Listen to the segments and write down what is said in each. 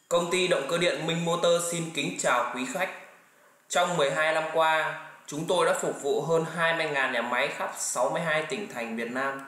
Công ty động cơ điện Minh Motor xin kính chào quý khách. Trong 12 năm qua, chúng tôi đã phục vụ hơn 20.000 nhà máy khắp 62 tỉnh thành Việt Nam.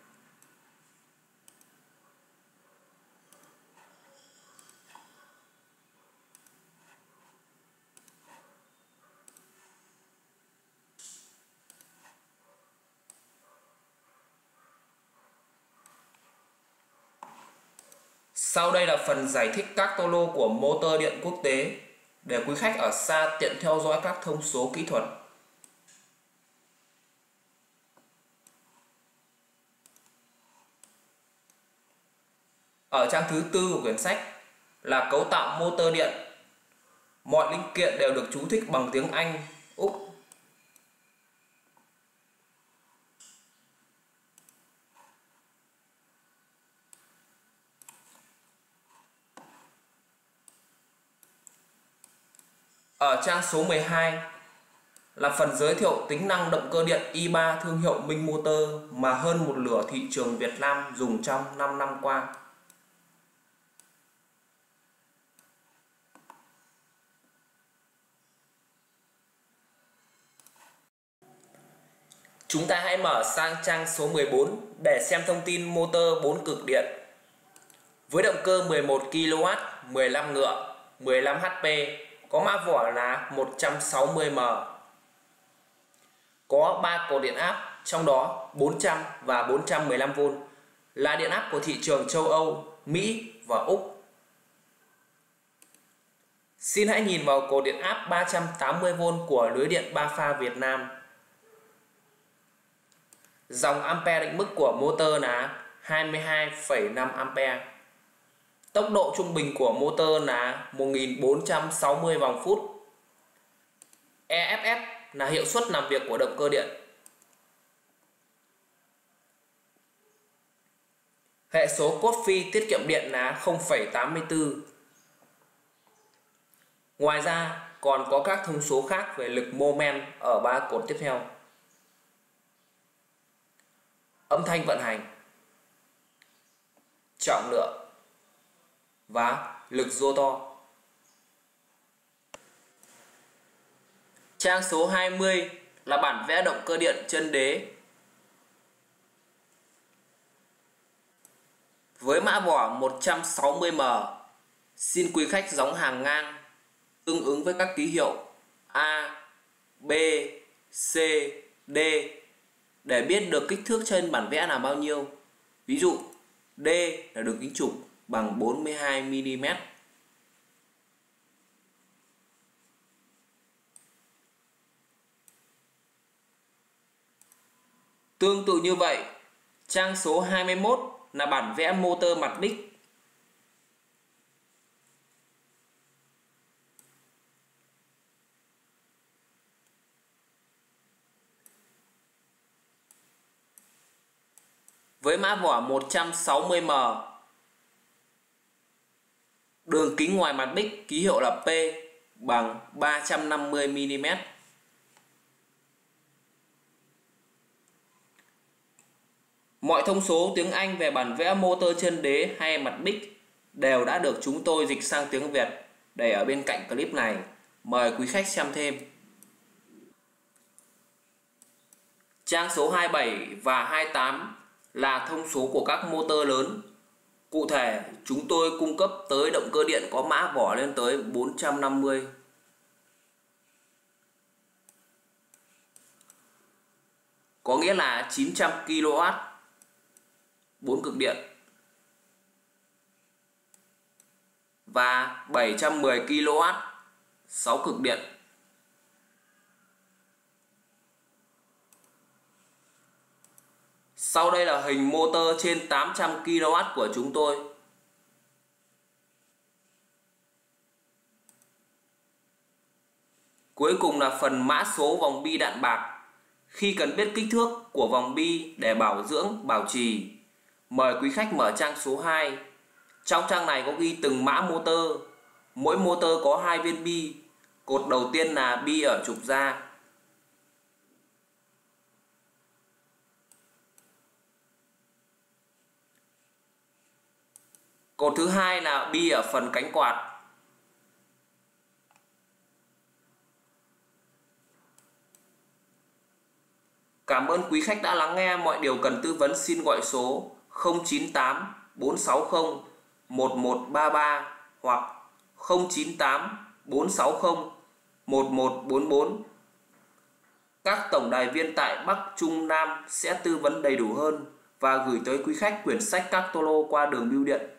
Sau đây là phần giải thích các tô lô của motor điện quốc tế để quý khách ở xa tiện theo dõi các thông số kỹ thuật. Ở trang thứ 4 của quyển sách là cấu tạo motor điện. Mọi linh kiện đều được chú thích bằng tiếng Anh, Úc. Ở trang số 12 là phần giới thiệu tính năng động cơ điện i3 thương hiệu Minh Motor mà hơn một nửa thị trường Việt Nam dùng trong 5 năm qua. Chúng ta hãy mở sang trang số 14 để xem thông tin motor 4 cực điện. Với động cơ 11 kW, 15 ngựa, 15 HP, có mã vỏ là 160M. Có 3 cột điện áp, trong đó 400 và 415V là điện áp của thị trường châu Âu, Mỹ và Úc. Xin hãy nhìn vào cột điện áp 380V của lưới điện 3 pha Việt Nam. Dòng ampere định mức của motor là 22,5 ampere. Tốc độ trung bình của motor là 1460 vòng phút. EFF là hiệu suất làm việc của động cơ điện. Hệ số cốt phi tiết kiệm điện là 0,84. Ngoài ra còn có các thông số khác về lực mô men ở 3 cột tiếp theo. Âm thanh vận hành, trọng lượng và lực rotor. Trang số 20 là bản vẽ động cơ điện chân đế. Với mã vỏ 160M, xin quý khách gióng hàng ngang tương ứng với các ký hiệu A, B, C, D để biết được kích thước trên bản vẽ là bao nhiêu. Ví dụ D là đường kính trục bằng 42mm. Tương tự như vậy, trang số 21 là bản vẽ motor mặt đích. Với mã vỏ 160M, đường kính ngoài mặt đích ký hiệu là P bằng 350mm. Mọi thông số tiếng Anh về bản vẽ motor chân đế hay mặt đích đều đã được chúng tôi dịch sang tiếng Việt để ở bên cạnh clip này. Mời quý khách xem thêm. Trang số 27 và 28 là thông số của các motor lớn. Cụ thể, chúng tôi cung cấp tới động cơ điện có mã vỏ lên tới 450. Có nghĩa là 900 kW, 4 cực điện, và 710 kW, 6 cực điện. Sau đây là hình motor trên 800 kW của chúng tôi. Cuối cùng là phần mã số vòng bi đạn bạc. Khi cần biết kích thước của vòng bi để bảo dưỡng, bảo trì, mời quý khách mở trang số 2. Trong trang này có ghi từng mã motor. Mỗi motor có 2 viên bi. Cột đầu tiên là bi ở trục ra. Cột thứ hai là bi ở phần cánh quạt. Cảm ơn quý khách đã lắng nghe. Mọi điều cần tư vấn xin gọi số 098 460 1133 hoặc 098 460 1144. Các tổng đài viên tại Bắc, Trung, Nam sẽ tư vấn đầy đủ hơn và gửi tới quý khách quyển sách Các Tô Lô qua đường bưu điện.